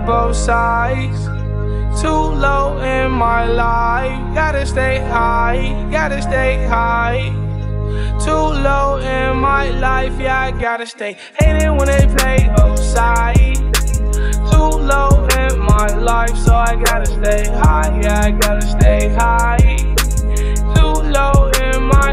both sides. Too low in my life, gotta stay high, gotta stay high. Too low in my life, yeah, I gotta stay. Hate it when they play both sides. Too low in my life, so I gotta stay high, yeah, I gotta stay high. Too low in my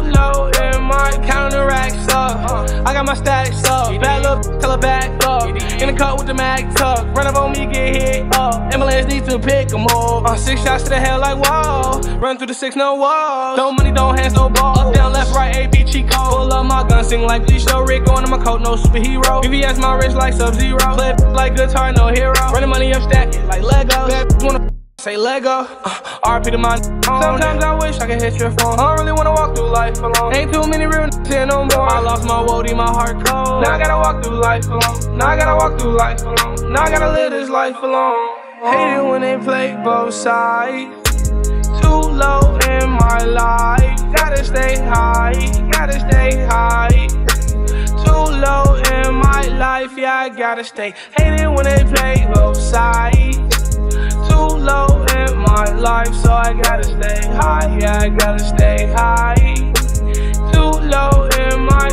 counteracts up. I got my stacks up. Bad look, tell her back up. In the cut with the mag tuck. Run up on me, get hit up. Ambulance need to pick 'em up. 6 shots to the head like whoa. Run through the 6, no walls. Don't money, don't hands, no balls. Up, down, left, right, AP, cheat code. Pull up my gun, sing like please show Rick on my coat, no superhero. VVS my wrist like Sub-Zero. Play like guitar, no hero. Running money up, stack it like Legos. Bad wanna say Lego, RP to my sometimes I wish I could hit your phone. I don't really wanna walk through life alone. Ain't too many real niggas here no more. I lost my woody, my heart cold. Now I gotta walk through life alone. Now I gotta walk through life alone. Now I gotta live this life alone. Hate it when they play both sides. Too low in my life. Gotta stay high, gotta stay high. Too low in my life, yeah, I gotta stay. Hate it when they play both sides. Too low in my life, so I gotta stay high, yeah, I gotta stay high. Too low in my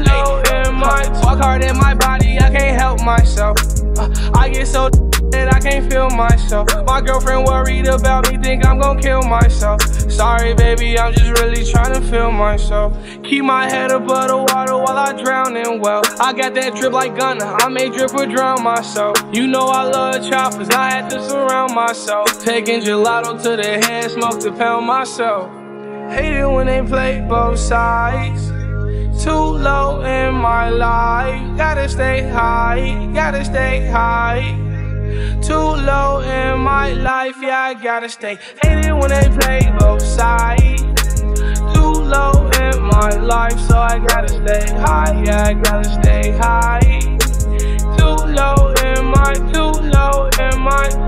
walk hard in my body, I can't help myself. I get so that I can't feel myself. My girlfriend worried about me, think I'm gon' kill myself. Sorry baby, I'm just really trying to feel myself. Keep my head above the water while I drown in well. I got that drip like Gunna, I may drip or drown myself. You know I love choppers, I had to surround myself. Taking gelato to the head, smoke to pound myself. Hate it when they play both sides. Too low in my life, gotta stay high, gotta stay high. Too low in my life, yeah, I gotta stay. Hate it when they play both sides. Too low in my life, so I gotta stay high, yeah, I gotta stay high. Too low in my